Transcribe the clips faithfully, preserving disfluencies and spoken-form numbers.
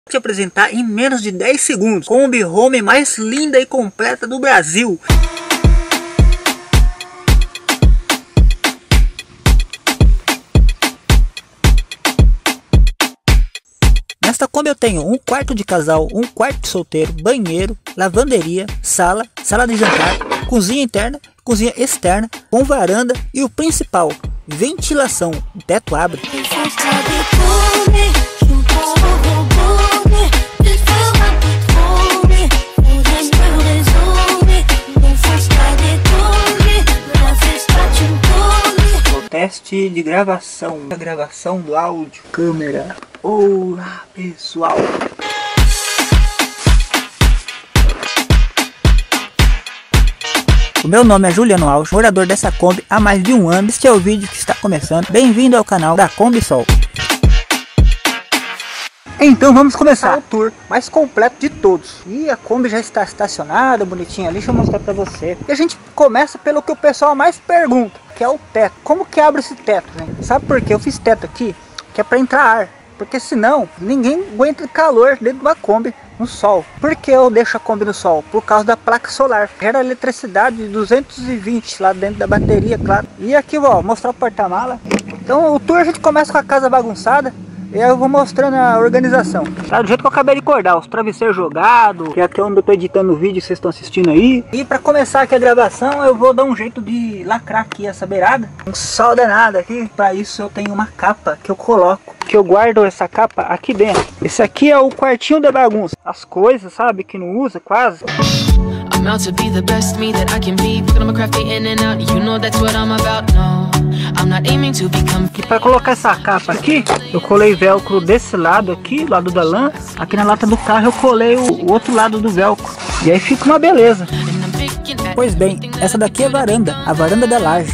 Te apresentar em menos de dez segundos Kombi Home mais linda e completa do Brasil. Nesta Kombi eu tenho um quarto de casal, um quarto de solteiro, banheiro, lavanderia, sala, sala de jantar, cozinha interna, cozinha externa, com varanda e o principal, ventilação. O teto abre. Teste de gravação, a gravação do áudio, câmera. Olá pessoal! O meu nome é Juliano Alves, morador dessa Kombi há mais de um ano. Este é o vídeo que está começando. Bem-vindo ao canal da Kombi Sol. Então vamos começar o tour mais completo de todos. E a Kombi já está estacionada, bonitinha ali, deixa eu mostrar pra você. E a gente começa pelo que o pessoal mais pergunta, que é o teto. Como que abre esse teto, gente? Sabe por quê? Eu fiz teto aqui, que é pra entrar ar. Porque senão, ninguém aguenta calor dentro de uma Kombi no sol. Por que eu deixo a Kombi no sol? Por causa da placa solar. Gera eletricidade de duzentos e vinte lá dentro da bateria, claro. E aqui, ó, mostrar o porta-mala. Então o tour a gente começa com a casa bagunçada. E aí eu vou mostrando a organização. Tá do jeito que eu acabei de acordar, os travesseiros jogados, que é aqui onde eu tô editando o vídeo que vocês estão assistindo aí. E pra começar aqui a gravação, eu vou dar um jeito de lacrar aqui essa beirada. Um sol danado aqui. Pra isso eu tenho uma capa que eu coloco, que eu guardo essa capa aqui dentro. Esse aqui é o quartinho da bagunça. As coisas, sabe, que não usa quase. I'm out to be the best me that I can be. Picking up my craft in and out. You know that's what I'm about. No, I'm not aiming to become. E para colocar essa capa aqui, eu colei velcro desse lado aqui, lado da lã. Aqui na lata do carro eu colei o, o outro lado do velcro. E aí fica uma beleza. Pois bem, essa daqui é a varanda, a varanda da laje.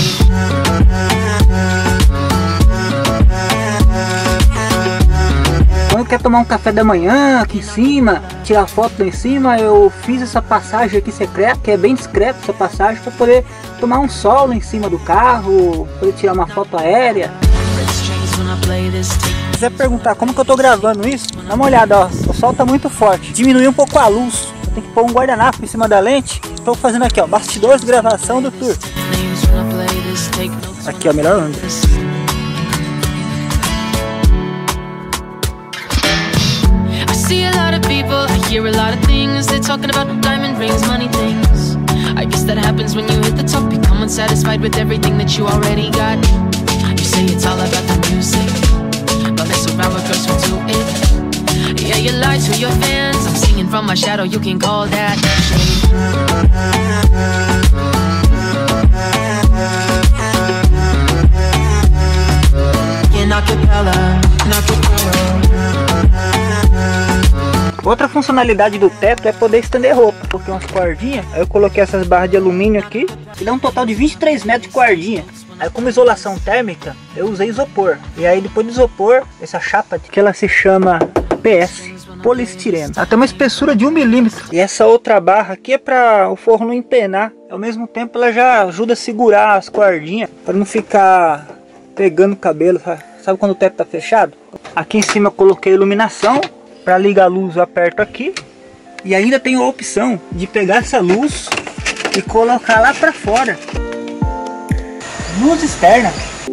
Quando quer tomar um café da manhã aqui em cima, tirar foto lá em cima, eu fiz essa passagem aqui secreta, que é bem discreta essa passagem, para poder tomar um sol lá em cima do carro, poder tirar uma foto aérea. Se quiser perguntar como que eu tô gravando isso, dá uma olhada, ó, o sol tá muito forte, diminui um pouco a luz, eu tenho que pôr um guardanapo em cima da lente. Estou fazendo aqui, ó, bastidores de gravação do tour. Aqui, ó, melhor ângulo. See a lot of people, I hear a lot of things. They're talking about diamond rings, money things. I guess that happens when you hit the top. Become unsatisfied with everything that you already got. You say it's all about the music, but mess around with girls who do it. Yeah, you lie to your fans. I'm singing from my shadow, you can call that shade. In acapella, in acapella. Outra funcionalidade do teto é poder estender roupa. Coloquei umas cordinhas, aí eu coloquei essas barras de alumínio aqui, e dá um total de vinte e três metros de cordinha. Aí como isolação térmica, eu usei isopor. E aí depois do isopor, essa chapa que ela se chama P S, poliestireno. Ela tem uma espessura de um milímetro. E essa outra barra aqui é para o forro não empenar. Ao mesmo tempo ela já ajuda a segurar as cordinhas, para não ficar pegando o cabelo. Sabe quando o teto tá fechado? Aqui em cima eu coloquei iluminação. Para ligar a luz eu aperto aqui. E ainda tenho a opção de pegar essa luz e colocar lá para fora. Luz externa.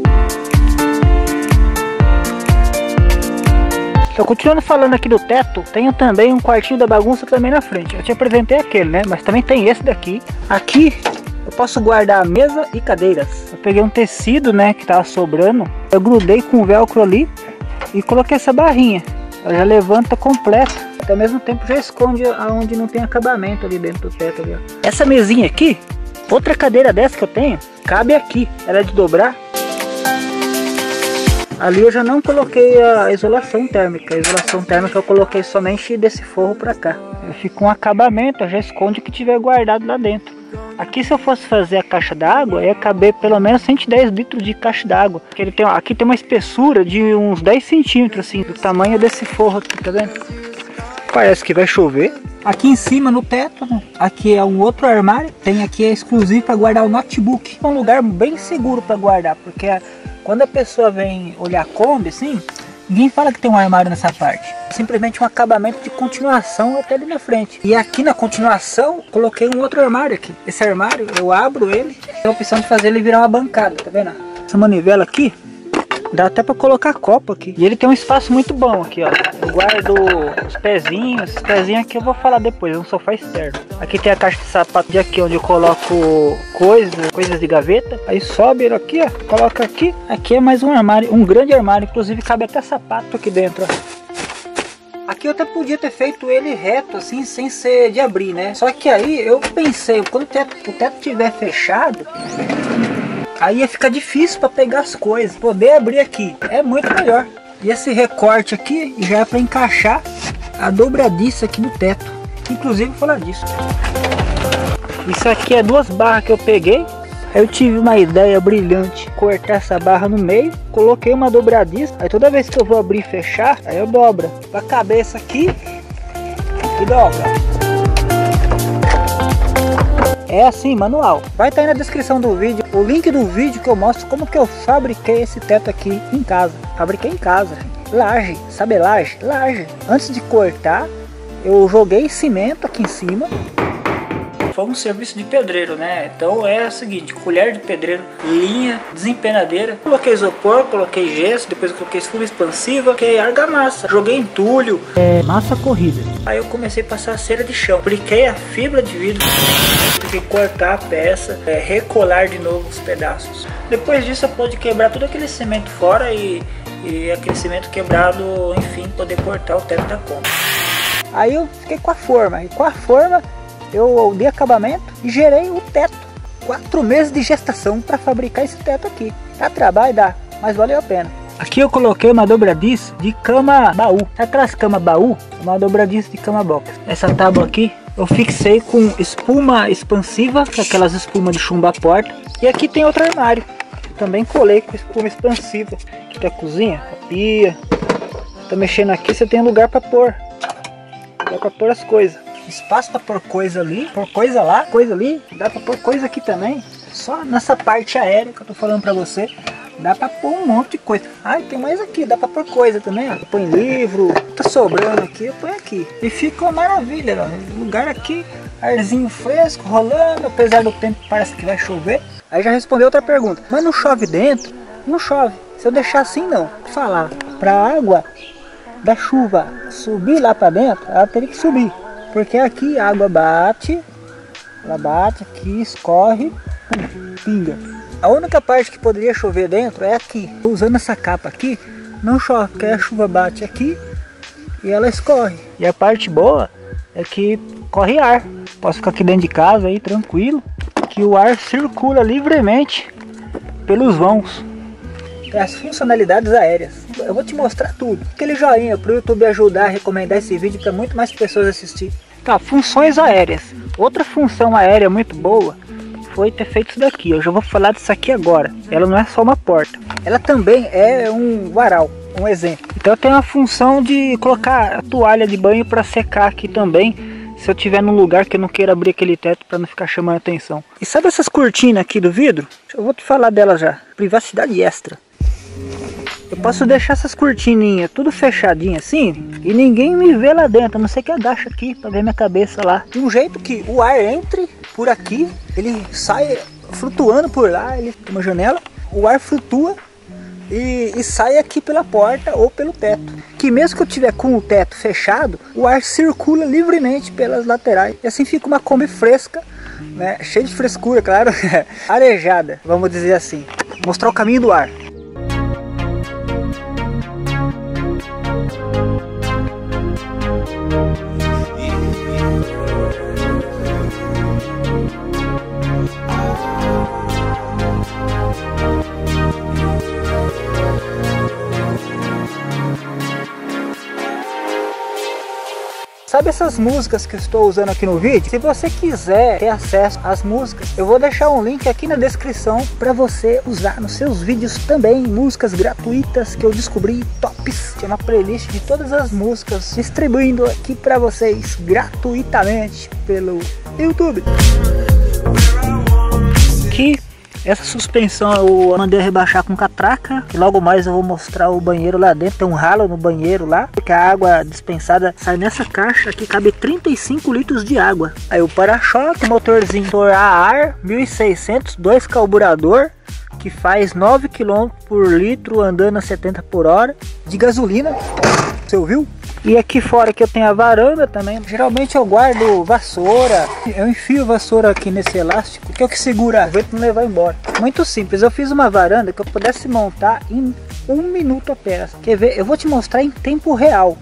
Então, continuando falando aqui do teto, tenho também um quartinho da bagunça também na frente. Eu te apresentei aquele, né? Mas também tem esse daqui. Aqui eu posso guardar a mesa e cadeiras. Eu peguei um tecido, né, que tava sobrando. Eu grudei com o velcro ali e coloquei essa barrinha. Ela já levanta completa, até ao mesmo tempo já esconde aonde não tem acabamento ali dentro do teto ali, ó. Essa mesinha aqui, outra cadeira dessa que eu tenho, cabe aqui, ela é de dobrar. Ali eu já não coloquei a isolação térmica, a isolação térmica eu coloquei somente desse forro pra cá. Fica um acabamento, já esconde o que tiver guardado lá dentro. Aqui se eu fosse fazer a caixa d'água, ia caber pelo menos cento e dez litros de caixa d'água. Ele tem, aqui tem uma espessura de uns dez centímetros, assim, do tamanho desse forro aqui, tá vendo? Parece que vai chover. Aqui em cima no teto, né? Aqui é um outro armário. Tem aqui é exclusivo para guardar o notebook. É um lugar bem seguro para guardar, porque quando a pessoa vem olhar a Kombi, assim, Ninguém fala que tem um armário nessa parte. Simplesmente um acabamento de continuação até ali na frente. E aqui na continuação, coloquei um outro armário aqui. Esse armário, eu abro ele, tem a opção de fazer ele virar uma bancada, tá vendo? Essa manivela aqui, dá até pra colocar copo aqui. E ele tem um espaço muito bom aqui, ó. Eu guardo os pezinhos. Esses pezinhos aqui eu vou falar depois, é um sofá externo. Aqui tem a caixa de sapato de aqui, onde eu coloco coisas, coisas de gaveta. Aí sobe ele aqui, ó, coloca aqui. Aqui é mais um armário, um grande armário. Inclusive cabe até sapato aqui dentro, ó. Aqui eu até podia ter feito ele reto, assim, sem ser de abrir, né? Só que aí eu pensei, quando o teto, o teto estiver fechado, aí ia ficar difícil para pegar as coisas. Poder abrir aqui é muito melhor. E esse recorte aqui já é para encaixar a dobradiça aqui do teto. Inclusive vou falar disso. Isso aqui é duas barras que eu peguei. Aí eu tive uma ideia brilhante, cortar essa barra no meio, coloquei uma dobradiça, aí toda vez que eu vou abrir e fechar, aí eu dobro a cabeça aqui e dobra. É assim, manual. Vai estar aí na descrição do vídeo o link do vídeo que eu mostro como que eu fabriquei esse teto aqui em casa. Fabriquei em casa, laje, sabe laje? Laje. Antes de cortar, eu joguei cimento aqui em cima. Foi um serviço de pedreiro, né? Então é o seguinte, colher de pedreiro, linha, desempenadeira, coloquei isopor, coloquei gesso, depois eu coloquei espuma expansiva, coloquei argamassa, joguei entulho, é, massa corrida. Aí eu comecei a passar a cera de chão, apliquei a fibra de vidro, tive que cortar a peça, é, recolar de novo os pedaços. Depois disso eu pude quebrar todo aquele cimento fora e, e aquele cimento quebrado, enfim, poder cortar o teto da Kombi. Aí eu fiquei com a forma, e com a forma eu dei acabamento e gerei o teto. Quatro meses de gestação para fabricar esse teto aqui. Dá trabalho, dá, mas valeu a pena. Aqui eu coloquei uma dobradiça de cama baú. Sabe aquelas camas baú? Uma dobradiça de cama box. Essa tábua aqui eu fixei com espuma expansiva, que é aquelas espumas de chumbo à porta. E aqui tem outro armário. Também colei com espuma expansiva. Aqui tem a cozinha, a pia. Tá mexendo aqui, você tem lugar para pôr. Lugar para pôr as coisas. Espaço para pôr coisa ali, pôr coisa lá, coisa ali, dá para pôr coisa aqui também. Só nessa parte aérea que eu tô falando para você, dá para pôr um monte de coisa. Ah, tem mais aqui, dá para pôr coisa também, ó. Põe livro, tá sobrando aqui, eu ponho aqui. E fica uma maravilha, ó. Lugar aqui, arzinho fresco, rolando, apesar do tempo parece que vai chover. Aí já respondeu outra pergunta, mas não chove dentro? Não chove, se eu deixar assim não. Falar, pra água da chuva subir lá para dentro, ela teria que subir. Porque aqui a água bate, ela bate aqui, escorre, pinga. A única parte que poderia chover dentro é aqui. Usando essa capa aqui, não chove, porque a chuva bate aqui e ela escorre. E a parte boa é que corre ar. Posso ficar aqui dentro de casa aí tranquilo, que o ar circula livremente pelos vãos. Tem as funcionalidades aéreas. Eu vou te mostrar tudo. Aquele joinha para o YouTube ajudar a recomendar esse vídeo para muito mais pessoas assistir. Tá, funções aéreas. Outra função aérea muito boa foi ter feito isso daqui. Eu já vou falar disso aqui agora. Ela não é só uma porta. Ela também é um varal, um exemplo. Então tem a função de colocar a toalha de banho para secar aqui também. Se eu tiver num lugar que eu não queira abrir aquele teto para não ficar chamando atenção. E sabe essas cortinas aqui do vidro? Eu vou te falar delas já. Privacidade extra. Eu posso deixar essas cortininhas tudo fechadinho assim e ninguém me vê lá dentro, a não ser que agacha aqui para ver minha cabeça lá. De um jeito que o ar entre por aqui, ele sai flutuando por lá, ele tem uma janela, o ar flutua e, e sai aqui pela porta ou pelo teto. Que mesmo que eu tiver com o teto fechado, o ar circula livremente pelas laterais e assim fica uma Kombi fresca, né? Cheia de frescura, claro, arejada, vamos dizer assim. Mostrar o caminho do ar. Sabe essas músicas que eu estou usando aqui no vídeo? Se você quiser ter acesso às músicas, eu vou deixar um link aqui na descrição para você usar nos seus vídeos também. Músicas gratuitas que eu descobri, tops. Tem uma playlist de todas as músicas distribuindo aqui para vocês gratuitamente pelo YouTube. Aqui Essa suspensão eu mandei rebaixar com catraca. E logo mais eu vou mostrar o banheiro lá dentro. Tem um ralo no banheiro lá, porque a água dispensada sai nessa caixa. Aqui cabe trinta e cinco litros de água. Aí o para-choque, motorzinho a ar, mil e seiscentos, dois carburador, que faz nove quilômetros por litro andando a setenta por hora de gasolina. Você ouviu? E aqui fora que eu tenho a varanda também. Geralmente eu guardo vassoura. Eu enfio vassoura aqui nesse elástico, que é o que segura o vento não levar embora. Muito simples. Eu fiz uma varanda que eu pudesse montar em um minuto apenas. Quer ver? Eu vou te mostrar em tempo real.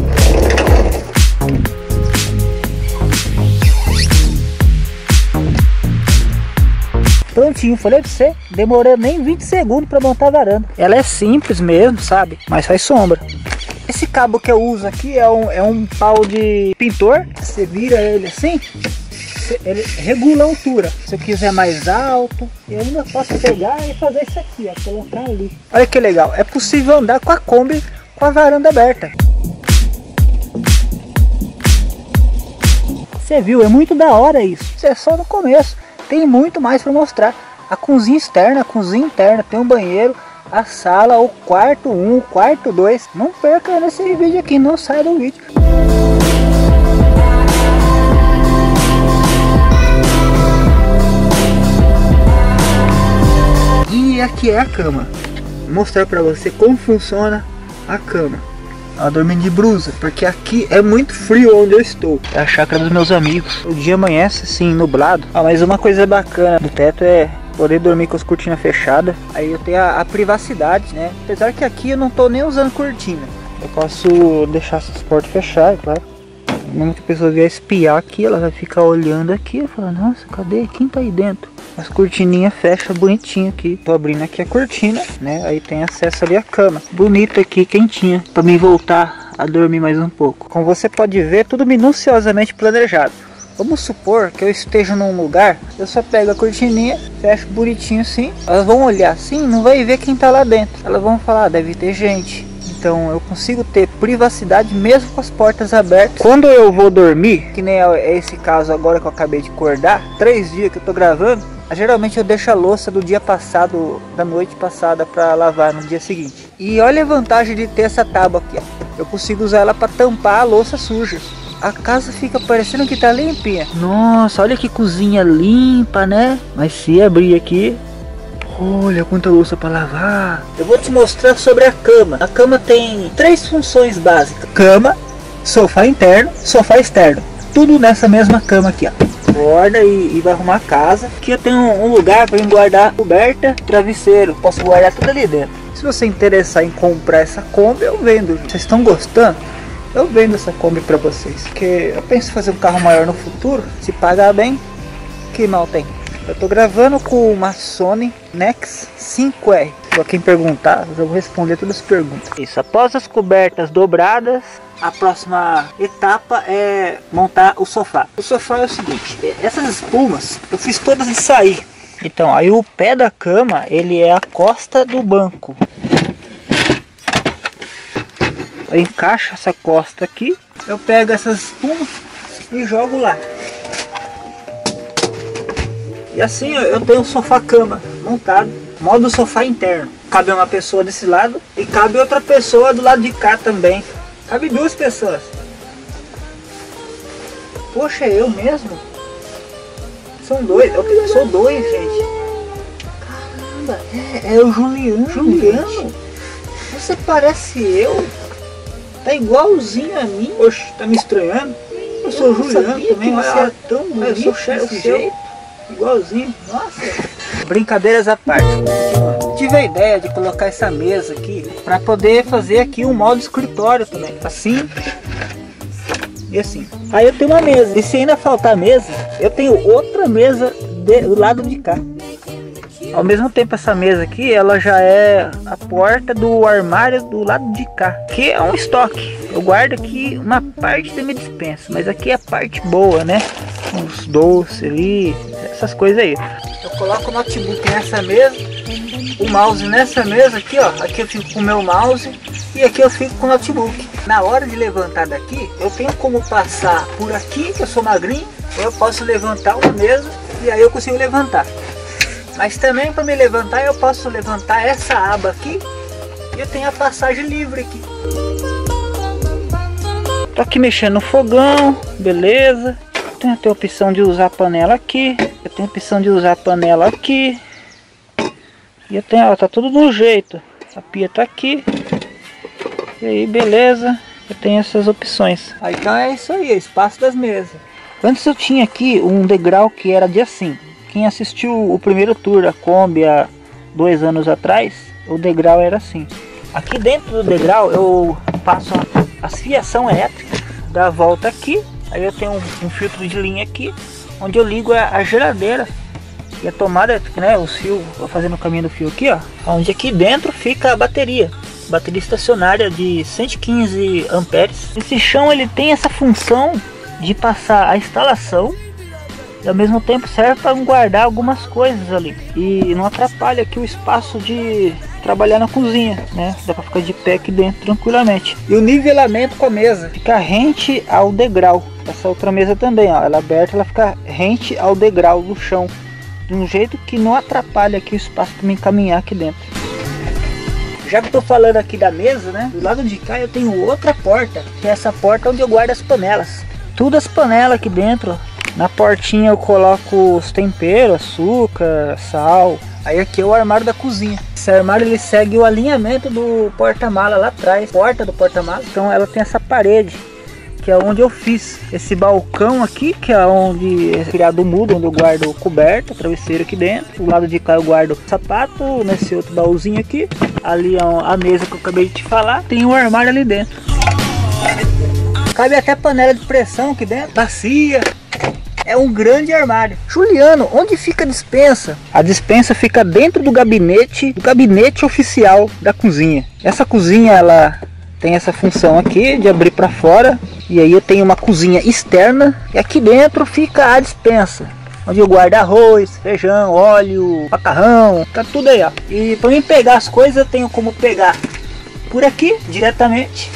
Prontinho, falei pra você, demorou nem vinte segundos para montar a varanda. Ela é simples mesmo, sabe? Mas faz sombra. Esse cabo que eu uso aqui é um, é um pau de pintor. Você vira ele assim, ele regula a altura. Se eu quiser mais alto, eu ainda posso pegar e fazer isso aqui, ó, colocar ali. Olha que legal, é possível andar com a Kombi com a varanda aberta. Você viu, é muito da hora isso. Isso é só no começo. Tem muito mais para mostrar. A cozinha externa, a cozinha interna, tem um banheiro, a sala, o quarto um, o quarto dois. Não perca nesse vídeo aqui, não sai do vídeo. E aqui é a cama. Vou mostrar para você como funciona a cama. Ela dormindo de blusa, porque aqui é muito frio onde eu estou. É a chácara dos meus amigos. O dia amanhece assim, nublado. Ah, mas uma coisa bacana do teto é poder dormir com as cortinas fechadas. Aí eu tenho a, a privacidade, né? Apesar que aqui eu não tô nem usando cortina. Eu posso deixar essas portas fechadas, claro. Muita pessoa vier espiar aqui, ela vai ficar olhando aqui e falar, nossa, cadê? Quem tá aí dentro? As cortininhas fecham bonitinho aqui. Tô abrindo aqui a cortina, né? Aí tem acesso ali à cama. Bonito aqui, quentinha. Pra mim voltar a dormir mais um pouco. Como você pode ver, tudo minuciosamente planejado. Vamos supor que eu esteja num lugar, eu só pego a cortininha, fecho bonitinho assim. Elas vão olhar assim, não vai ver quem tá lá dentro. Elas vão falar, ah, deve ter gente. Então eu consigo ter privacidade mesmo com as portas abertas. Quando eu vou dormir, que nem é esse caso agora que eu acabei de acordar, três dias que eu tô gravando, geralmente eu deixo a louça do dia passado, da noite passada, para lavar no dia seguinte. E olha a vantagem de ter essa tábua aqui, ó. Eu consigo usar ela para tampar a louça suja. A casa fica parecendo que tá limpinha. Nossa, olha que cozinha limpa, né? Mas se abrir aqui, olha quanta louça para lavar. Eu vou te mostrar sobre a cama. A cama tem três funções básicas: cama, sofá interno, sofá externo. Tudo nessa mesma cama aqui, ó. Guarda e, e vai arrumar a casa. Aqui eu tenho um, um lugar para guardar coberta, travesseiro. Posso guardar tudo ali dentro. Se você interessar em comprar essa Kombi, eu vendo. Vocês estão gostando? Eu vendo essa Kombi para vocês. Porque eu penso em fazer um carro maior no futuro. Se pagar bem, que mal tem. Eu tô gravando com uma Sony Nex cinco R. Pra quem perguntar, eu vou responder todas as perguntas. Isso, após as cobertas dobradas, a próxima etapa é montar o sofá. O sofá é o seguinte, essas espumas eu fiz todas de sair. Então, aí o pé da cama, ele é a costa do banco. Eu encaixo essa costa aqui, eu pego essas espumas e jogo lá. E assim eu tenho um sofá-cama montado, modo sofá interno. Cabe uma pessoa desse lado e cabe outra pessoa do lado de cá também. Cabe duas pessoas. Poxa, é eu mesmo? São dois, eu sou dois, gente. Caramba, é, é o Juliano. Juliano? Você parece eu? Tá igualzinho a mim. Oxe, tá me estranhando? Eu sou o Juliano também, olha, você é tão bonito. Eu sou chefe desse jeito. Igualzinho, nossa. Brincadeiras à parte. Tive a ideia de colocar essa mesa aqui para poder fazer aqui um modo escritório também. Assim e assim. Aí eu tenho uma mesa. E se ainda faltar mesa, eu tenho outra mesa de, do lado de cá. Ao mesmo tempo, essa mesa aqui, ela já é a porta do armário do lado de cá, que é um estoque. Eu guardo aqui uma parte da minha dispensa, mas aqui é a parte boa, né? Os doces ali, essas coisas aí. Eu coloco o notebook nessa mesa, o mouse nessa mesa aqui, ó. Aqui eu fico com o meu mouse e aqui eu fico com o notebook. Na hora de levantar daqui, eu tenho como passar por aqui, que eu sou magrinho, eu posso levantar uma mesa e aí eu consigo levantar. Mas também para me levantar eu posso levantar essa aba aqui e eu tenho a passagem livre aqui. Tô aqui mexendo no fogão, beleza. Tem até a opção de usar a panela aqui. Eu tenho a opção de usar a panela aqui. E eu tenho, ó, tá tudo do jeito. A pia tá aqui. E aí, beleza. Eu tenho essas opções. Aí, então é isso aí, espaço das mesas. Antes eu tinha aqui um degrau que era de assim. Quem assistiu o primeiro tour da Kombi há dois anos atrás, o degrau era assim. Aqui dentro do degrau eu passo a, a fiação elétrica, dá a volta aqui. Aí eu tenho um, um filtro de linha aqui, onde eu ligo a, a geladeira e a tomada, né, os fios, vou fazendo o caminho do fio aqui, ó. Onde aqui dentro fica a bateria, bateria estacionária de cento e quinze amperes. Esse chão ele tem essa função de passar a instalação e ao mesmo tempo serve para guardar algumas coisas ali e não atrapalha aqui o espaço de trabalhar na cozinha, né? Dá para ficar de pé aqui dentro tranquilamente. E o nivelamento com a mesa fica rente ao degrau. Essa outra mesa também, ó, ela aberta, ela fica rente ao degrau do chão, de um jeito que não atrapalha aqui o espaço para me caminhar aqui dentro. Já que eu tô falando aqui da mesa, né? Do lado de cá eu tenho outra porta, que é essa porta onde eu guardo as panelas. Tudo as panelas aqui dentro, ó. Na portinha eu coloco os temperos, açúcar, sal. Aí aqui é o armário da cozinha. Esse armário ele segue o alinhamento do porta-mala lá atrás, porta do porta-mala. Então ela tem essa parede, que é onde eu fiz esse balcão aqui, que é onde é criado o mudo, onde eu guardo coberta, travesseiro aqui dentro. Do lado de cá eu guardo sapato, nesse outro baúzinho aqui. Ali é a mesa que eu acabei de te falar. Tem um armário ali dentro. Cabe até panela de pressão aqui dentro, bacia. É um grande armário. Juliano, onde fica a despensa? A despensa fica dentro do gabinete, do gabinete oficial da cozinha. Essa cozinha, ela tem essa função aqui de abrir para fora. E aí eu tenho uma cozinha externa. E aqui dentro fica a despensa, onde eu guardo arroz, feijão, óleo, macarrão. Tá tudo aí, ó. E para mim pegar as coisas, eu tenho como pegar por aqui, diretamente.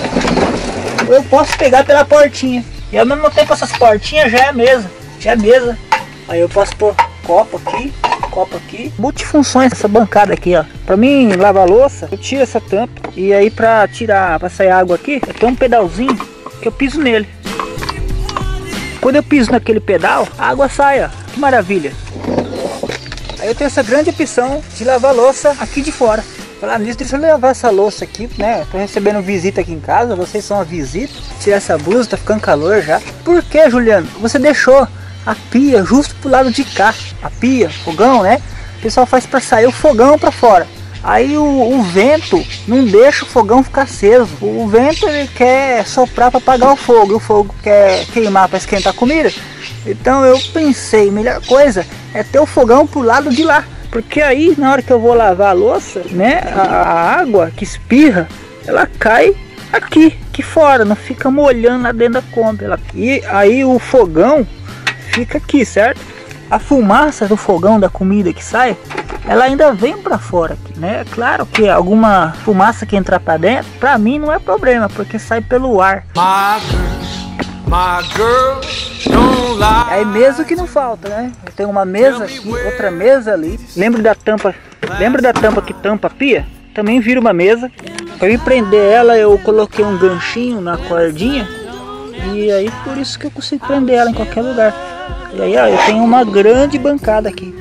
Ou eu posso pegar pela portinha. E ao mesmo tempo essas portinhas já é a mesa, já é a mesa. Aí eu posso pôr copo aqui, copo aqui. Multifunções essa bancada aqui, ó. Pra mim lavar louça, eu tiro essa tampa. E aí pra tirar, pra sair água aqui, eu tenho um pedalzinho que eu piso nele. Quando eu piso naquele pedal, a água sai, ó. Que maravilha. Aí eu tenho essa grande opção de lavar louça aqui de fora. Falar nisso, deixa eu levar essa louça aqui, né? Tô recebendo visita aqui em casa, vocês são a visita. Tirar essa blusa, tá ficando calor já. Por que, Juliano? Você deixou a pia justo pro lado de cá. A pia, fogão, né? O pessoal faz pra sair o fogão pra fora. Aí o, o vento não deixa o fogão ficar aceso. O vento ele quer soprar para apagar o fogo. E o fogo quer queimar para esquentar a comida. Então eu pensei, a melhor coisa é ter o fogão pro lado de lá. Porque aí na hora que eu vou lavar a louça, né, a, a água que espirra, ela cai aqui, aqui fora, não fica molhando lá dentro da Kombi. Ela, e aí o fogão fica aqui, certo? A fumaça do fogão da comida que sai, ela ainda vem para fora aqui, né? Claro que alguma fumaça que entrar para dentro, para mim não é problema, porque sai pelo ar. My girl, don't lie. Aí mesmo que não falta, né? Eu tenho uma mesa aqui, outra mesa ali. Lembra da tampa? Lembra da tampa que tampa a pia? Também vira uma mesa. Para me prender ela, eu coloquei um ganchinho na cordinha. E aí por isso que eu consigo prender ela em qualquer lugar. E aí ó, eu tenho uma grande bancada aqui.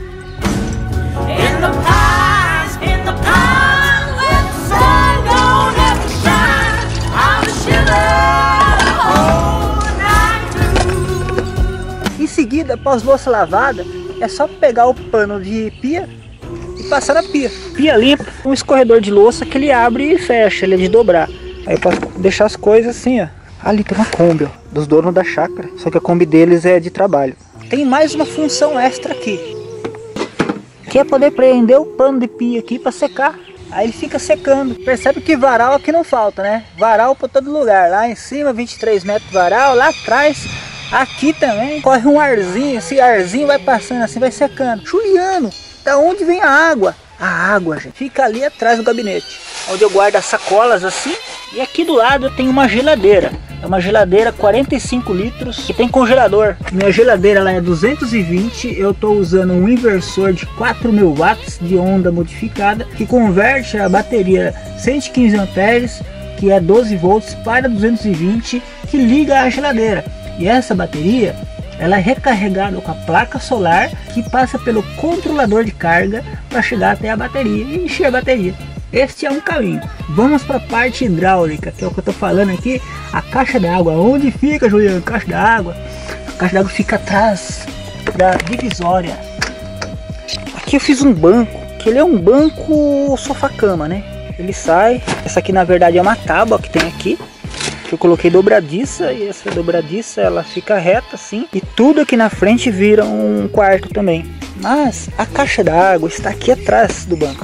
Em seguida, após louça lavada, é só pegar o pano de pia e passar na pia. Pia limpa, um escorredor de louça que ele abre e fecha, ele é de dobrar. Aí eu posso deixar as coisas assim, ó. Ali tem uma Kombi, ó, dos donos da chácara, só que a Kombi deles é de trabalho. Tem mais uma função extra aqui, que é poder prender o pano de pia aqui para secar. Aí ele fica secando. Percebe que varal aqui não falta, né? Varal para todo lugar. Lá em cima, vinte e três metros de varal. Lá atrás, aqui também, corre um arzinho. Esse arzinho vai passando assim, vai secando. Juliano, da onde vem a água? A água, gente, fica ali atrás do gabinete, onde eu guardo as sacolas assim. E aqui do lado eu tenho uma geladeira. É uma geladeira quarenta e cinco litros que tem congelador. Minha geladeira ela é duzentos e vinte, eu estou usando um inversor de quatro mil watts de onda modificada que converte a bateria cento e quinze amperes, que é doze volts, para duzentos e vinte, que liga a geladeira. E essa bateria ela é recarregada com a placa solar que passa pelo controlador de carga para chegar até a bateria e encher a bateria. Este é um caminho. Vamos para a parte hidráulica, que é o que eu estou falando aqui. A caixa d'água, onde fica, Juliano? A caixa d'água. A caixa d'água fica atrás da divisória. Aqui eu fiz um banco, que ele é um banco sofá-cama, né? Ele sai. Essa aqui na verdade é uma tábua que tem aqui, que eu coloquei dobradiça, e essa dobradiça ela fica reta assim, e tudo aqui na frente vira um quarto também. Mas a caixa d'água está aqui atrás do banco,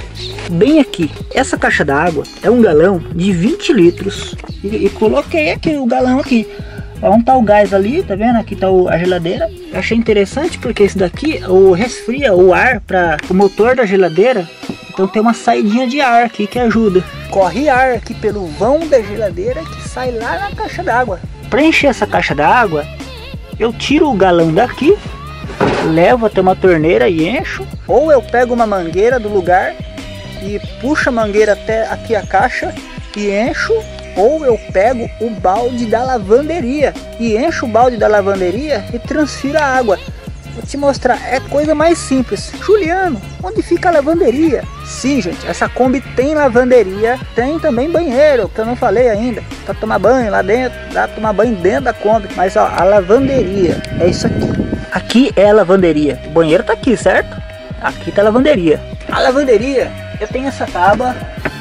bem aqui. Essa caixa d'água é um galão de vinte litros, e, e coloquei aqui o galão aqui. Onde tá o gás ali, tá vendo? Aqui tá o, a geladeira. Eu achei interessante porque esse daqui o resfria o ar para o motor da geladeira. Então tem uma saidinha de ar aqui que ajuda. Corre ar aqui pelo vão da geladeira que sai lá na caixa d'água. Para encher essa caixa d'água, eu tiro o galão daqui, levo até uma torneira e encho. Ou eu pego uma mangueira do lugar e puxo a mangueira até aqui a caixa e encho. Ou eu pego o balde da lavanderia e encho o balde da lavanderia e transfiro a água. Vou te mostrar, é coisa mais simples. Juliano, onde fica a lavanderia? Sim, gente, essa Kombi tem lavanderia, tem também banheiro, que eu não falei ainda. Pra tomar banho lá dentro, dá pra tomar banho dentro da Kombi. Mas ó, a lavanderia é isso aqui. Aqui é a lavanderia. O banheiro tá aqui, certo? Aqui tá a lavanderia. A lavanderia, eu tenho essa tábua,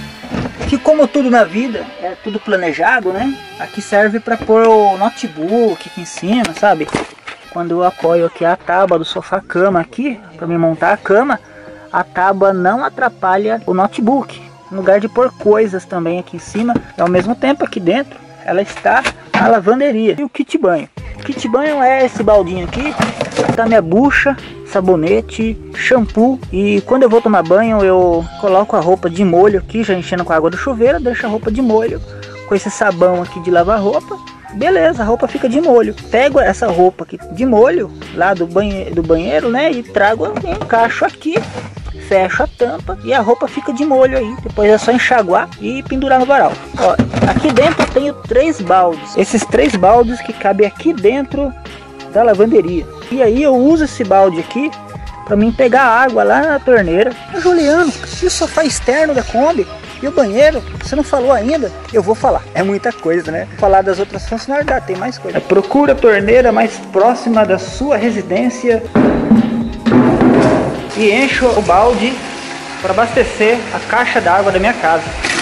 que como tudo na vida, é tudo planejado, né? Aqui serve para pôr o notebook aqui em cima, sabe? Quando eu apoio aqui a tábua do sofá-cama aqui, para me montar a cama, a tábua não atrapalha o notebook. No lugar de pôr coisas também aqui em cima, e ao mesmo tempo aqui dentro, ela está a lavanderia. E o kit banho. O kit banho é esse baldinho aqui, tá minha bucha, sabonete, shampoo, e quando eu vou tomar banho eu coloco a roupa de molho aqui, já enchendo com a água do chuveiro, deixo a roupa de molho com esse sabão aqui de lavar roupa. Beleza, a roupa fica de molho. Pego essa roupa aqui de molho lá do banheiro, do banheiro, né, e trago, encaixo aqui, fecho a tampa e a roupa fica de molho aí. Depois é só enxaguar e pendurar no varal. Ó, aqui dentro eu tenho três baldes. Esses três baldes que cabem aqui dentro da lavanderia. E aí eu uso esse balde aqui para mim pegar água lá na torneira. Juliano, e o sofá externo da Kombi? E o banheiro? Você não falou ainda? Eu vou falar. É muita coisa, né? Vou falar das outras funcionalidades, tem mais coisa. Procura a torneira mais próxima da sua residência e encho o balde para abastecer a caixa d'água da minha casa.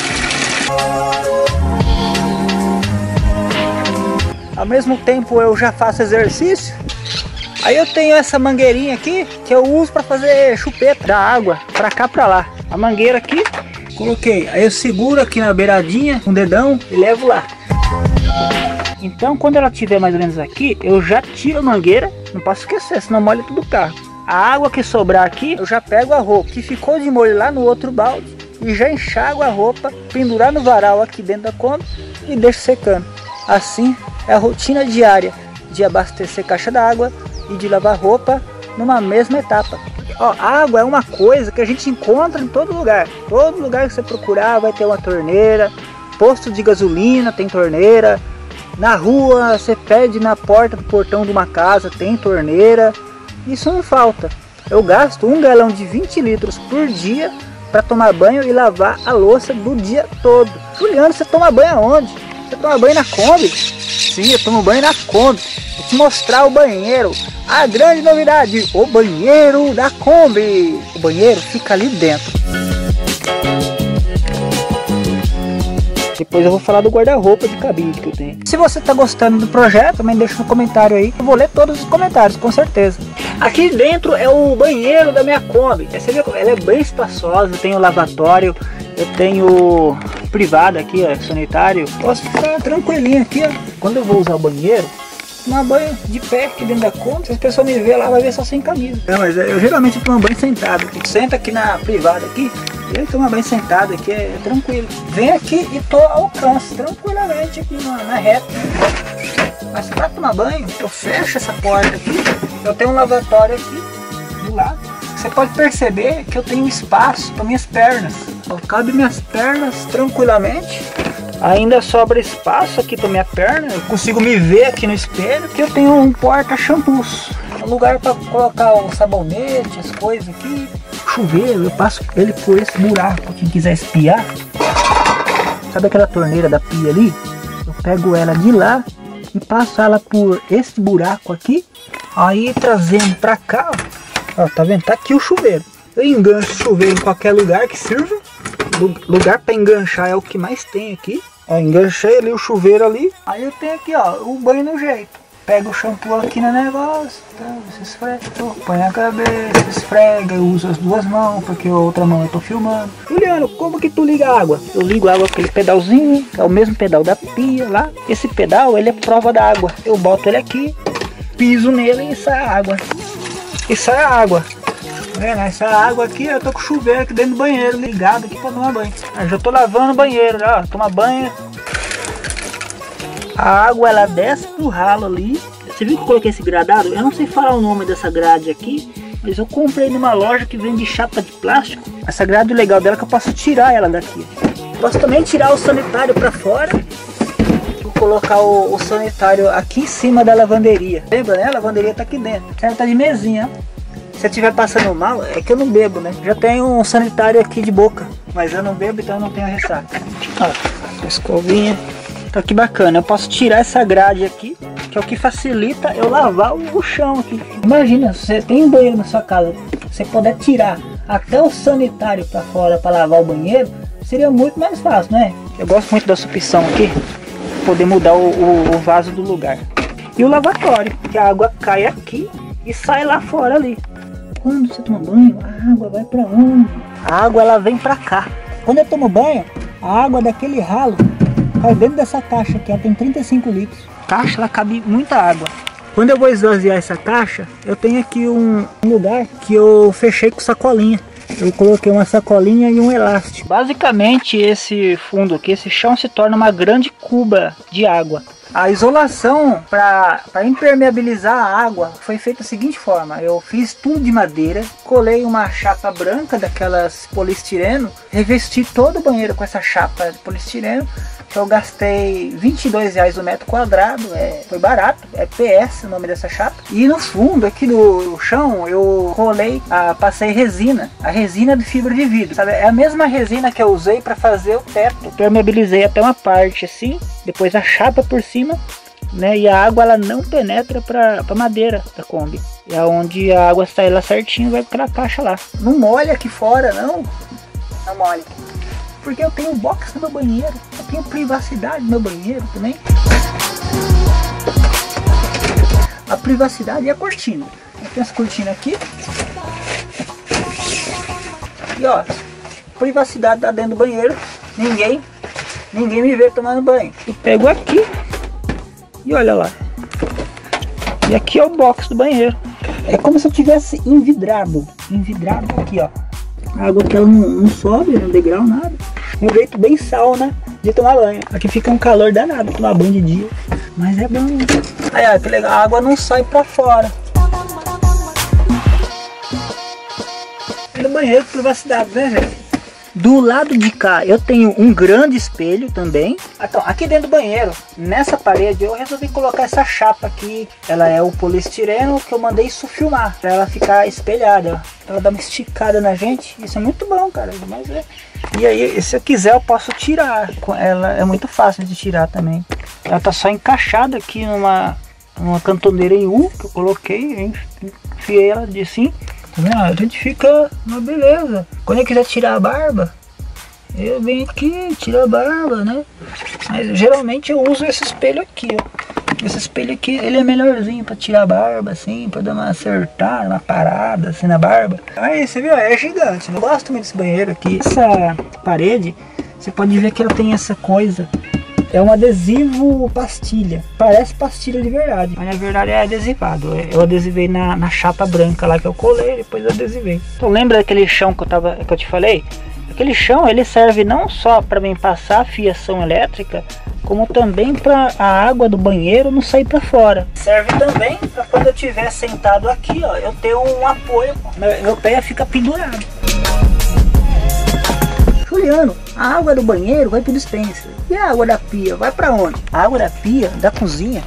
Ao mesmo tempo eu já faço exercício. Aí eu tenho essa mangueirinha aqui que eu uso para fazer chupeta da água para cá para lá. A mangueira aqui, coloquei. Aí eu seguro aqui na beiradinha com o dedão e levo lá. Então quando ela estiver mais ou menos aqui, eu já tiro a mangueira. Não posso esquecer, senão molha tudo o carro. A água que sobrar aqui, eu já pego a roupa que ficou de molho lá no outro balde e já enxago a roupa, pendurar no varal aqui dentro da Kombi e deixo secando. Assim é a rotina diária de abastecer caixa d'água e de lavar roupa numa mesma etapa. Ó, água é uma coisa que a gente encontra em todo lugar. Todo lugar que você procurar vai ter uma torneira. Posto de gasolina tem torneira. Na rua você pede na porta do portão de uma casa, tem torneira. Isso não falta. Eu gasto um galão de vinte litros por dia para tomar banho e lavar a louça do dia todo. Juliano, você toma banho aonde? Você toma banho na Kombi? Sim, eu tomo banho na Kombi. Vou te mostrar o banheiro. A grande novidade, o banheiro da Kombi. O banheiro fica ali dentro. Depois eu vou falar do guarda-roupa de cabide que eu tenho. Se você está gostando do projeto, também deixa no comentário aí. Eu vou ler todos os comentários, com certeza. Aqui dentro é o banheiro da minha Kombi. Você vê, ela é bem espaçosa, tem o lavatório, eu tenho privado aqui, ó, sanitário. Posso ficar tranquilinho aqui, ó. Quando eu vou usar o banheiro, tomar banho de pé aqui dentro da Kombi. Se as pessoas me verem lá, vai ver só sem camisa. É, mas eu geralmente tomo banho sentado. Senta aqui na privada aqui, e aí toma banho sentado aqui, é, é tranquilo. Vem aqui e tô ao alcance, tranquilamente aqui na, na reta. Mas para tomar banho, eu fecho essa porta aqui. Eu tenho um lavatório aqui do lado. Você pode perceber que eu tenho espaço para minhas pernas. Ó, cabe minhas pernas tranquilamente. Ainda sobra espaço aqui para minha perna. Eu consigo me ver aqui no espelho. Que eu tenho um porta-shampoos. Um lugar para colocar o sabonete, as coisas aqui. Chuveiro, eu passo ele por esse buraco. Quem quiser espiar. Sabe aquela torneira da pia ali? Eu pego ela de lá e passo ela por esse buraco aqui. Aí trazendo pra cá, ó, tá vendo? Tá aqui o chuveiro. Eu engancho o chuveiro em qualquer lugar que sirva. Lugar para enganchar é o que mais tem aqui. Ó, enganchei ali o chuveiro ali. Aí eu tenho aqui, ó, o banho no jeito. Pega o shampoo aqui no negócio, tá? Você esfrega, põe a cabeça, esfrega, eu uso as duas mãos, porque a outra mão eu tô filmando. Juliano, como que tu liga a água? Eu ligo a água com aquele pedalzinho, é o mesmo pedal da pia lá. Esse pedal, ele é prova da água. Eu boto ele aqui, piso nele e sai a água. E sai a água. Tá vendo? Essa água aqui, eu tô com o chuveiro aqui dentro do banheiro, ligado aqui pra tomar banho. Eu já tô lavando o banheiro, ó, toma banho. A água, ela desce pro ralo ali. Você viu que eu coloquei esse gradado? Eu não sei falar o nome dessa grade aqui, mas eu comprei numa loja que vende chapa de plástico. Essa grade, o legal dela é que eu posso tirar ela daqui. Posso também tirar o sanitário pra fora. Vou colocar o, o sanitário aqui em cima da lavanderia. Lembra, né? A lavanderia tá aqui dentro. Ela tá de mesinha. Se eu estiver passando mal, é que eu não bebo, né? Já tenho um sanitário aqui de boca, mas eu não bebo, então eu não tenho ressaca. Ó, escovinha. Tá que bacana. Eu posso tirar essa grade aqui, que é o que facilita eu lavar o, o chão aqui. Imagina, você tem um banheiro na sua casa, você puder tirar até o sanitário para fora para lavar o banheiro, seria muito mais fácil, né? Eu gosto muito dessa opção aqui, poder mudar o, o, o vaso do lugar. E o lavatório, que a água cai aqui e sai lá fora ali. Quando você toma banho, a água vai para onde? A água, ela vem para cá. Quando eu tomo banho, a água daquele ralo cai dentro dessa caixa aqui, ela tem trinta e cinco litros. Caixa, ela cabe muita água. Quando eu vou esvaziar essa caixa, eu tenho aqui um lugar que eu fechei com sacolinha. Eu coloquei uma sacolinha e um elástico. Basicamente, esse fundo aqui, esse chão, se torna uma grande cuba de água. A isolação para impermeabilizar a água foi feita da seguinte forma: eu fiz tudo de madeira, colei uma chapa branca daquelas polistireno, revesti todo o banheiro com essa chapa de polistireno. Eu gastei vinte e dois reais o metro quadrado, é, foi barato, é P S o nome dessa chapa. E no fundo, aqui no chão, eu colei, a, passei resina, a resina de fibra de vidro, sabe? É a mesma resina que eu usei para fazer o teto. Eu permeabilizei até uma parte assim, depois a chapa por cima, né? E a água, ela não penetra para a madeira da Kombi. É onde a água sai lá certinho, vai para a caixa lá. Não molha aqui fora, não. Não molha. Porque eu tenho box no meu banheiro, eu tenho privacidade no meu banheiro também. A privacidade é a cortina. Eu tenho essa cortina aqui. E ó, privacidade tá dentro do banheiro. Ninguém, ninguém me vê tomando banho. Eu pego aqui e olha lá. E aqui é o box do banheiro. É como se eu tivesse envidrado, envidrado aqui, ó. A água que ela não, não sobe no degrau, nada. Um jeito bem sauna de tomar banho. Aqui fica um calor danado tomar banho de dia, mas é bom. Aí ó, que legal, a água não sai pra fora. No banheiro, privacidade, né, gente? Do lado de cá eu tenho um grande espelho também. Então, aqui dentro do banheiro, nessa parede, eu resolvi colocar essa chapa aqui. Ela é o polistireno que eu mandei sulfilmar, pra ela ficar espelhada, ó. Ela dá uma esticada na gente. Isso é muito bom, cara. Mas é... E aí, se eu quiser, eu posso tirar. Ela é muito fácil de tirar também. Ela tá só encaixada aqui numa, numa cantoneira em U que eu coloquei. Enfiei ela de assim. Tá vendo? A gente fica uma beleza. Quando eu quiser tirar a barba, eu venho aqui, tiro a barba, né? Mas geralmente eu uso esse espelho aqui, ó. Esse espelho aqui, ele é melhorzinho pra tirar a barba, assim, pra dar uma acertada, uma parada, assim, na barba. Aí, você viu? É gigante. Eu gosto muito desse banheiro aqui. Essa parede, você pode ver que ela tem essa coisa. é um adesivo pastilha. Parece pastilha de verdade, mas na verdade é adesivado. Eu adesivei na, na chapa branca lá que eu colei, depois eu adesivei. Então lembra daquele chão que eu, tava, que eu te falei? Aquele chão ele serve não só para mim passar a fiação elétrica, como também para a água do banheiro não sair para fora. Serve também para quando eu estiver sentado aqui, ó, eu ter um apoio, meu, meu pé fica pendurado. Juliano, a água do banheiro vai pro dispenser. E a água da pia vai para onde? A água da pia, da cozinha,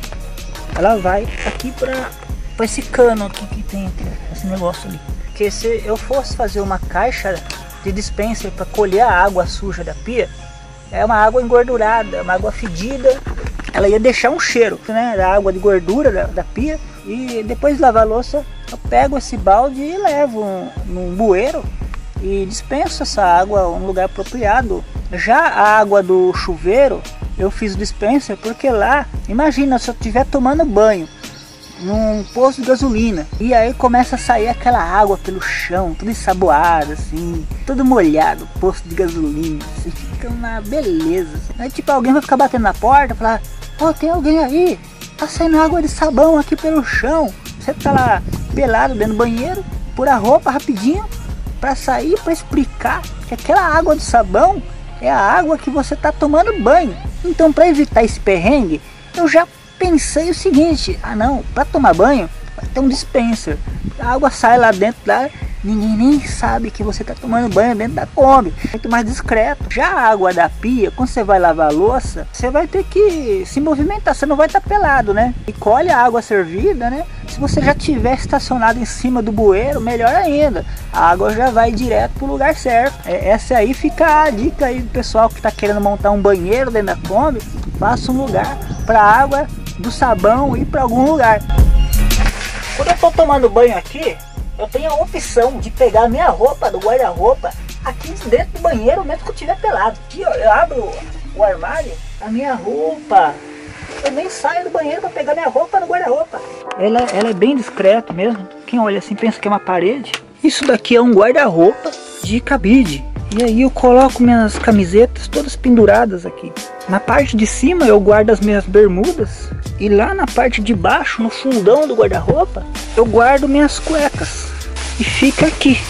ela vai aqui para esse cano aqui que tem aqui, esse negócio ali. Porque se eu fosse fazer uma caixa de dispenser para colher a água suja da pia, é uma água engordurada, uma água fedida, ela ia deixar um cheiro, né, da água de gordura da, da pia. E depois de lavar a louça, eu pego esse balde e levo um, num bueiro e dispenso essa água em um lugar apropriado. Já a água do chuveiro, eu fiz dispenser porque lá, imagina se eu estiver tomando banho num posto de gasolina e aí começa a sair aquela água pelo chão, tudo ensaboado assim, tudo molhado, posto de gasolina, assim, fica uma beleza. Aí tipo, alguém vai ficar batendo na porta e falar: ó, oh, tem alguém aí, tá saindo água de sabão aqui pelo chão. Você tá lá pelado dentro do banheiro, pôr a roupa rapidinho para sair, para explicar que aquela água de sabão é a água que você tá tomando banho. Então, para evitar esse perrengue, eu já pensei o seguinte: ah não, para tomar banho vai ter um dispenser, a água sai lá dentro, lá ninguém nem sabe que você está tomando banho dentro da Kombi, muito mais discreto. Já a água da pia, quando você vai lavar a louça, você vai ter que se movimentar, você não vai estar pelado, né? E colhe a água servida, né? Se você já tiver estacionado em cima do bueiro, melhor ainda, a água já vai direto para o lugar certo. É, essa aí fica a dica aí do pessoal que está querendo montar um banheiro dentro da Kombi: faça um lugar para a água do sabão ir para algum lugar. Quando eu estou tomando banho aqui, eu tenho a opção de pegar a minha roupa do guarda-roupa aqui dentro do banheiro, mesmo que eu estiver pelado. Aqui, ó, eu abro o armário, a minha roupa, eu nem saio do banheiro para pegar minha roupa no guarda-roupa. Ela, ela é bem discreta mesmo. Quem olha assim pensa que é uma parede. Isso daqui é um guarda-roupa de cabide. E aí eu coloco minhas camisetas todas penduradas aqui. Na parte de cima eu guardo as minhas bermudas. E lá na parte de baixo, no fundão do guarda-roupa, eu guardo minhas cuecas. E fica aqui.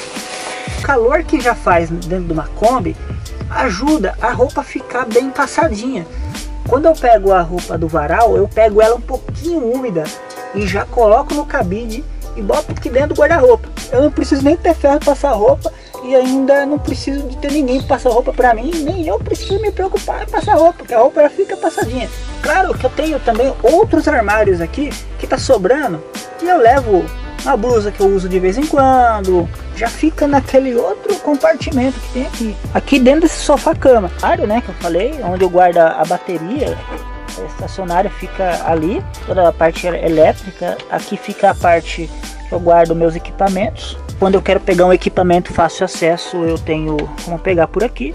O calor que já faz dentro de uma Kombi ajuda a roupa a ficar bem passadinha. Quando eu pego a roupa do varal, eu pego ela um pouquinho úmida e já coloco no cabide e boto aqui dentro do guarda-roupa. Eu não preciso nem ter ferro para passar roupa e ainda não preciso de ter ninguém que passa roupa para mim, nem eu preciso me preocupar em passar roupa, porque a roupa já fica passadinha. Claro que eu tenho também outros armários aqui que tá sobrando e eu levo uma blusa que eu uso de vez em quando, já fica naquele outro compartimento que tem aqui. Aqui dentro desse sofá-cama, né, que eu falei, onde eu guardo a bateria. A estacionária fica ali, toda a parte elétrica. Aqui fica a parte que eu guardo meus equipamentos. Quando eu quero pegar um equipamento fácil acesso, eu tenho como pegar por aqui.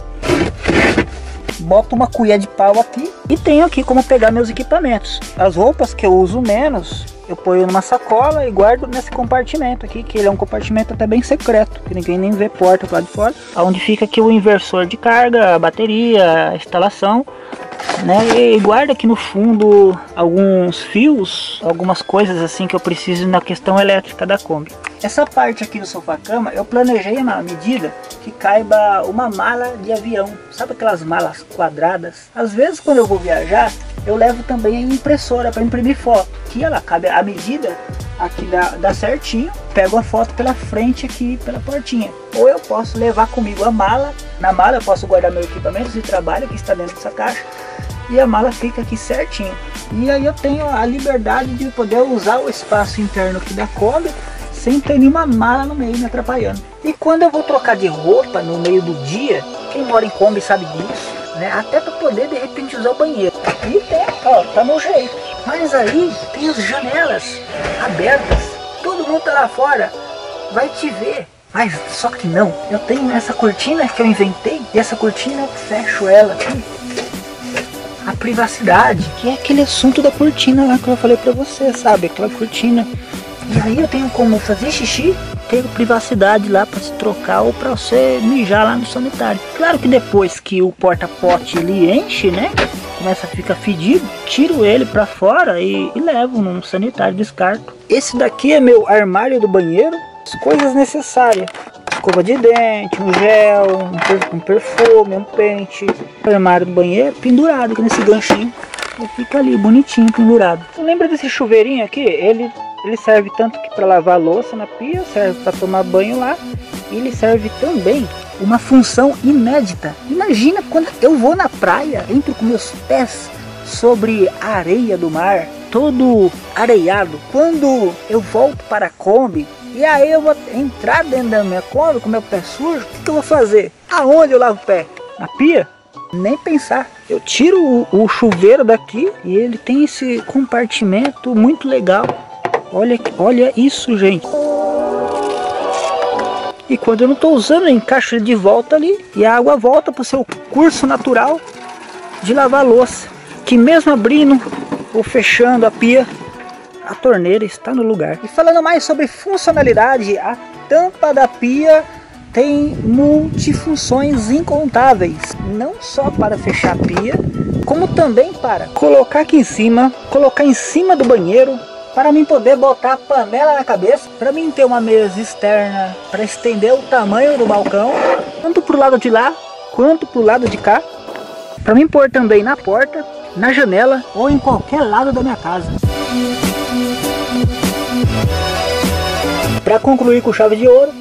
Boto uma colher de pau aqui e tenho aqui como pegar meus equipamentos. As roupas que eu uso menos, eu ponho numa sacola e guardo nesse compartimento aqui, que ele é um compartimento até bem secreto, que ninguém nem vê porta lá de fora. Onde fica aqui o inversor de carga, a bateria, a instalação, né? E guarda aqui no fundo alguns fios, algumas coisas assim que eu preciso na questão elétrica da Kombi. Essa parte aqui do sofá-cama eu planejei na medida que caiba uma mala de avião, sabe aquelas malas quadradas? Às vezes quando eu vou viajar eu levo também a impressora para imprimir foto, que ela cabe a medida aqui dá, dá certinho, pego a foto pela frente aqui pela portinha. Ou eu posso levar comigo a mala, na mala eu posso guardar meu equipamento de trabalho que está dentro dessa caixa e a mala fica aqui certinho. E aí eu tenho a liberdade de poder usar o espaço interno aqui da Kombi sem ter nenhuma mala no meio me atrapalhando. E quando eu vou trocar de roupa no meio do dia, quem mora em Kombi sabe disso, né? Até para poder de repente usar o banheiro. E tem, ó, tá no jeito. Mas aí tem as janelas abertas, todo mundo tá lá fora, vai te ver. Mas só que não, eu tenho essa cortina que eu inventei, e essa cortina eu fecho ela aqui. A privacidade, que é aquele assunto da cortina lá que eu falei pra você, sabe? Aquela cortina. E aí eu tenho como fazer xixi, ter privacidade lá para se trocar ou para você mijar lá no sanitário. Claro que depois que o porta-pote ele enche, né, começa a ficar fedido, tiro ele pra fora e, e levo num sanitário, descarto. Esse daqui é meu armário do banheiro, as coisas necessárias. Escova de dente, um gel, um, per, um perfume, um pente. O armário do banheiro pendurado aqui nesse ganchinho. E fica ali bonitinho pendurado. Lembra desse chuveirinho aqui? Ele, ele serve tanto que para lavar louça na pia, serve para tomar banho lá. E ele serve também uma função inédita. Imagina quando eu vou na praia, entro com meus pés sobre a areia do mar, todo areiado. Quando eu volto para a Kombi, e aí eu vou entrar dentro da minha Kombi com meu pé sujo, o que, que eu vou fazer? Aonde eu lavo o pé? Na pia? Nem pensar. Eu tiro o, o chuveiro daqui e ele tem esse compartimento muito legal. Olha, olha isso, gente. E quando eu não estou usando, eu encaixo ele de volta ali e a água volta para o seu curso natural de lavar louça. Que mesmo abrindo ou fechando a pia, a torneira está no lugar. E falando mais sobre funcionalidade, a tampa da pia tem multifunções incontáveis. Não só para fechar a pia, como também para colocar aqui em cima, colocar em cima do banheiro, para mim poder botar a panela na cabeça, para mim ter uma mesa externa para estender o tamanho do balcão, tanto para o lado de lá, quanto para o lado de cá, para mim pôr também na porta, na janela ou em qualquer lado da minha casa. Para concluir com chave de ouro,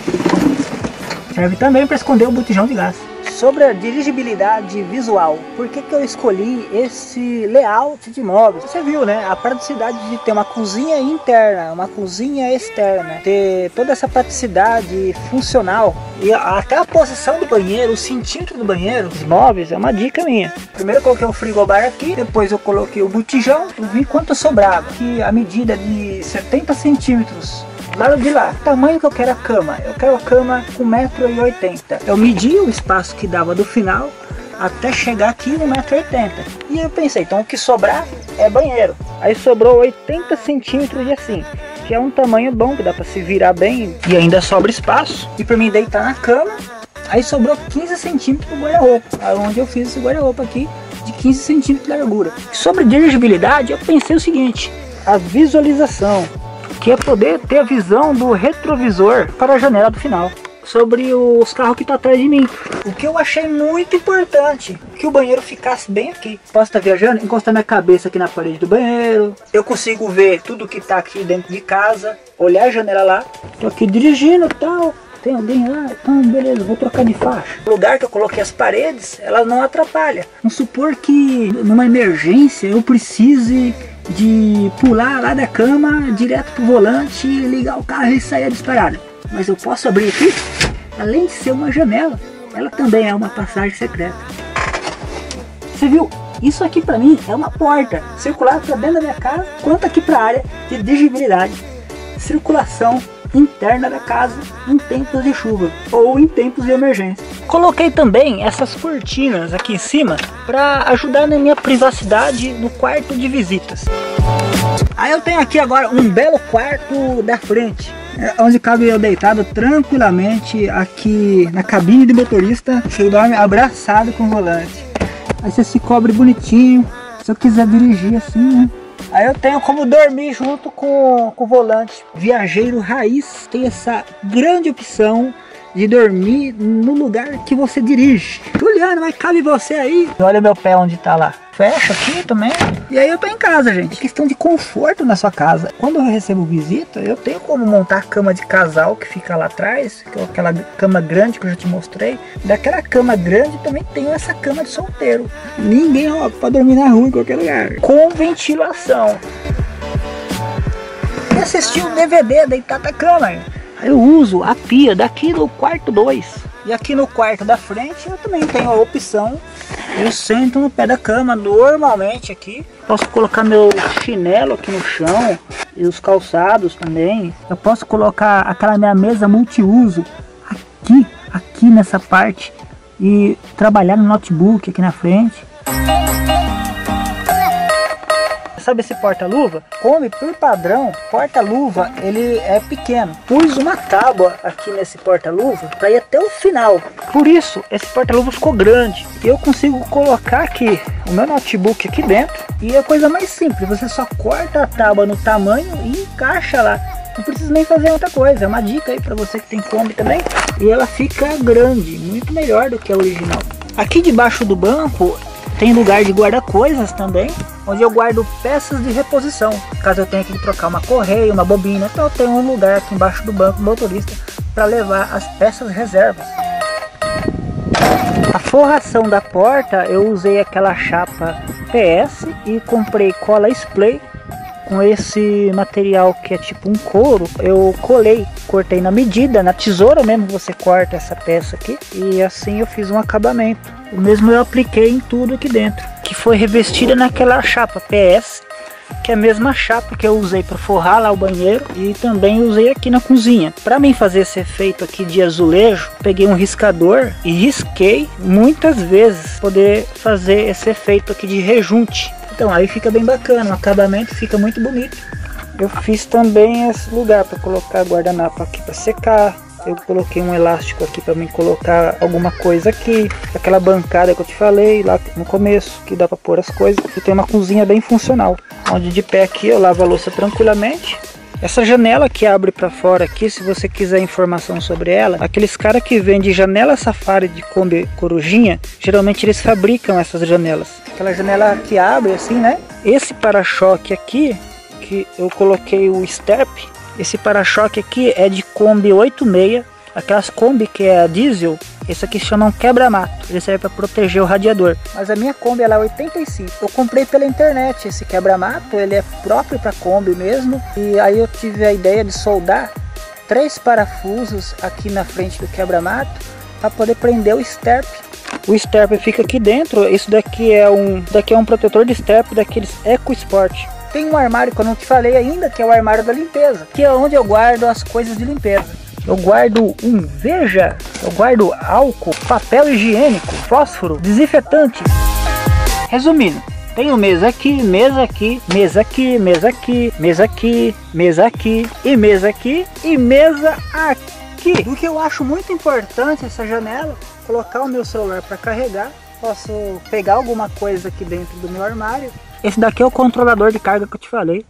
serve também para esconder o botijão de gás. Sobre a dirigibilidade visual, por que que eu escolhi esse layout de móveis? Você viu, né? A praticidade de ter uma cozinha interna, uma cozinha externa, ter toda essa praticidade funcional e até a posição do banheiro, o centímetro do banheiro, os móveis, é uma dica minha. Primeiro eu coloquei o frigobar aqui, depois eu coloquei o botijão, eu vi quanto sobrava, que a medida de setenta centímetros. Lado de lá, o tamanho que eu quero a cama, eu quero a cama com um metro e oitenta. Eu medi o espaço que dava do final até chegar aqui no um metro e oitenta. E eu pensei, então o que sobrar é banheiro. Aí sobrou oitenta centímetros de assim, que é um tamanho bom, que dá para se virar bem e ainda sobra espaço. E para mim deitar na cama, aí sobrou quinze centímetros do guarda-roupa, onde eu fiz esse guarda-roupa aqui de quinze centímetros de largura. Sobre dirigibilidade, eu pensei o seguinte, a visualização, que é poder ter a visão do retrovisor para a janela do final. Sobre os carros que estão atrás de mim, o que eu achei muito importante, que o banheiro ficasse bem aqui. Posso estar viajando, encostar minha cabeça aqui na parede do banheiro, eu consigo ver tudo que está aqui dentro de casa, olhar a janela lá, tô aqui dirigindo e tal, tem alguém lá, então beleza, vou trocar de faixa. O lugar que eu coloquei as paredes, elas não atrapalham. Vamos supor que numa emergência eu precise de pular lá da cama direto pro volante, ligar o carro e sair disparado. Mas eu posso abrir aqui, além de ser uma janela, ela também é uma passagem secreta. Você viu? Isso aqui pra mim é uma porta circular para dentro da minha casa, quanto aqui para a área de dirigibilidade, circulação interna da casa em tempos de chuva ou em tempos de emergência. Coloquei também essas cortinas aqui em cima para ajudar na minha privacidade no quarto de visitas. Aí eu tenho aqui agora um belo quarto da frente, onde cabe eu deitado tranquilamente aqui na cabine de motorista. Você dorme abraçado com o volante. Aí você se cobre bonitinho, se eu quiser dirigir assim, né? Aí eu tenho como dormir junto com, com o volante. Viajeiro raiz tem essa grande opção de dormir no lugar que você dirige. Juliano, mas cabe você aí? Olha meu pé onde tá lá. Fecha aqui também. E aí eu tô em casa, gente. É questão de conforto na sua casa. Quando eu recebo visita, eu tenho como montar a cama de casal que fica lá atrás, que é aquela cama grande que eu já te mostrei. Daquela cama grande também tenho essa cama de solteiro. Ninguém, ó, pode dormir na rua em qualquer lugar. Com ventilação. E assistir um D V D deitado na cama. Eu uso a pia daqui do quarto dois. E aqui no quarto da frente eu também tenho a opção. Eu sento no pé da cama normalmente aqui. Posso colocar meu chinelo aqui no chão. E os calçados também. Eu posso colocar aquela minha mesa multiuso aqui, aqui nessa parte. E trabalhar no notebook aqui na frente. Sabe esse porta-luva? Kombi, por padrão, porta-luva ele é pequeno. Pus uma tábua aqui nesse porta-luva para ir até o final. Por isso, esse porta-luva ficou grande. E eu consigo colocar aqui o meu notebook aqui dentro. E é a coisa mais simples, você só corta a tábua no tamanho e encaixa lá. Não precisa nem fazer outra coisa. É uma dica aí para você que tem Kombi também. E ela fica grande, muito melhor do que a original. Aqui debaixo do banco tem lugar de guardar coisas também, onde eu guardo peças de reposição. Caso eu tenha que trocar uma correia, uma bobina, então eu tenho um lugar aqui embaixo do banco motorista para levar as peças reservas. A forração da porta eu usei aquela chapa P S e comprei cola spray com esse material que é tipo um couro. Eu colei, cortei na medida, na tesoura mesmo você corta essa peça aqui, e assim eu fiz um acabamento. O mesmo eu apliquei em tudo aqui dentro, que foi revestida naquela chapa P S, que é a mesma chapa que eu usei para forrar lá o banheiro e também usei aqui na cozinha. Para mim fazer esse efeito aqui de azulejo, peguei um riscador e risquei muitas vezes, poder fazer esse efeito aqui de rejunte. Então aí fica bem bacana, o acabamento fica muito bonito. Eu fiz também esse lugar para colocar guardanapo aqui para secar. Eu coloquei um elástico aqui para mim colocar alguma coisa aqui. Aquela bancada que eu te falei lá no começo, que dá para pôr as coisas. E tem uma cozinha bem funcional, onde de pé aqui eu lavo a louça tranquilamente. Essa janela que abre para fora aqui, se você quiser informação sobre ela, aqueles caras que vendem janela safari de Kombi Corujinha, geralmente eles fabricam essas janelas. Aquela janela que abre assim, né? Esse para-choque aqui, que eu coloquei o step, esse para-choque aqui é de Kombi oitenta e seis, aquelas Kombi que é a diesel, esse aqui chamam quebra-mato, ele serve para proteger o radiador. Mas a minha Kombi ela é oitenta e cinco, eu comprei pela internet esse quebra-mato, ele é próprio para Kombi mesmo, e aí eu tive a ideia de soldar três parafusos aqui na frente do quebra-mato para poder prender o step. O step fica aqui dentro. Isso daqui é um, daqui é um protetor de step daqueles Eco Sport. Tem um armário que eu não te falei ainda, que é o armário da limpeza, que é onde eu guardo as coisas de limpeza. Eu guardo um Veja, eu guardo álcool, papel higiênico, fósforo, desinfetante. Resumindo, tenho mesa aqui, mesa aqui, mesa aqui, mesa aqui, mesa aqui, mesa aqui e mesa aqui e mesa aqui. O que eu acho muito importante essa janela, colocar o meu celular para carregar. Posso pegar alguma coisa aqui dentro do meu armário. Esse daqui é o controlador de carga que eu te falei.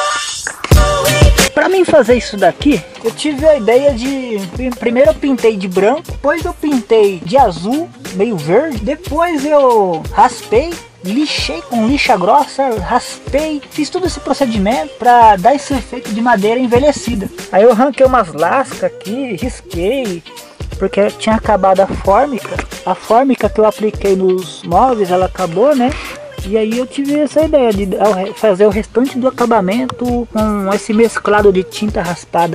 Para mim fazer isso daqui, eu tive a ideia de... Primeiro eu pintei de branco, depois eu pintei de azul, meio verde. Depois eu raspei, lixei com lixa grossa, raspei, fiz todo esse procedimento para dar esse efeito de madeira envelhecida. Aí eu arranquei umas lascas aqui, risquei, porque tinha acabado a fórmica. A fórmica que eu apliquei nos móveis, ela acabou, né? E aí eu tive essa ideia de fazer o restante do acabamento com esse mesclado de tinta raspada.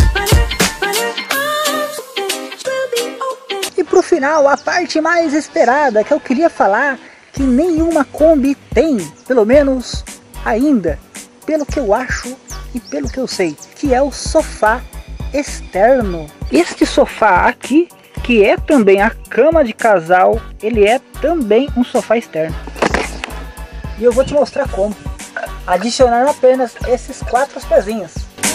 E pro final, a parte mais esperada que eu queria falar, que nenhuma Kombi tem, pelo menos ainda, pelo que eu acho e pelo que eu sei, que é o sofá externo. Este sofá aqui, que é também a cama de casal, ele é também um sofá externo. E eu vou te mostrar como. Adicionar apenas esses quatro pezinhos.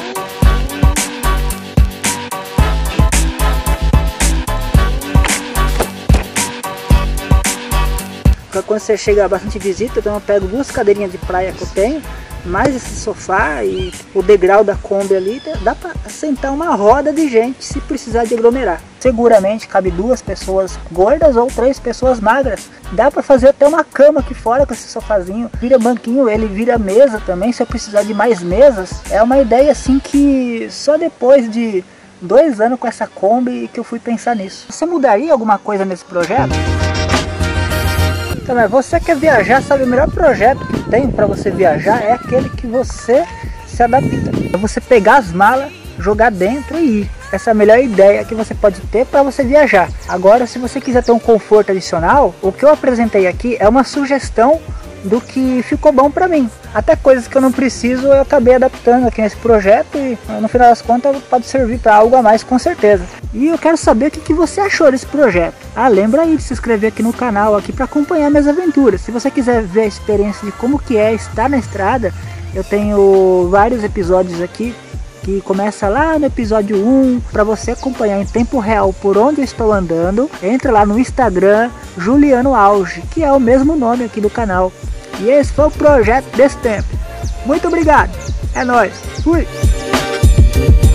Quando você chega a bastante visita, então eu pego duas cadeirinhas de praia que eu tenho, mais esse sofá e o degrau da Kombi ali, dá para sentar uma roda de gente se precisar de aglomerar. Seguramente cabe duas pessoas gordas ou três pessoas magras. Dá para fazer até uma cama aqui fora com esse sofazinho. Vira banquinho, ele vira mesa também, se eu precisar de mais mesas. É uma ideia assim que só depois de dois anos com essa Kombi que eu fui pensar nisso. Você mudaria alguma coisa nesse projeto? Então, mas você quer viajar, sabe, o melhor projeto que tem para você viajar é aquele que você se adapta. É você pegar as malas, jogar dentro e ir. Essa é a melhor ideia que você pode ter para você viajar. Agora, se você quiser ter um conforto adicional, o que eu apresentei aqui é uma sugestão do que ficou bom pra mim. Até coisas que eu não preciso eu acabei adaptando aqui nesse projeto e no final das contas pode servir para algo a mais com certeza. E eu quero saber o que, que você achou desse projeto. Ah, lembra aí de se inscrever aqui no canal aqui para acompanhar minhas aventuras. Se você quiser ver a experiência de como que é estar na estrada, eu tenho vários episódios aqui que começa lá no episódio um, para você acompanhar em tempo real por onde eu estou andando. Entra lá no Instagram, Juliano Auge, que é o mesmo nome aqui do canal. E esse foi o projeto desse tempo. Muito obrigado, é nóis, fui!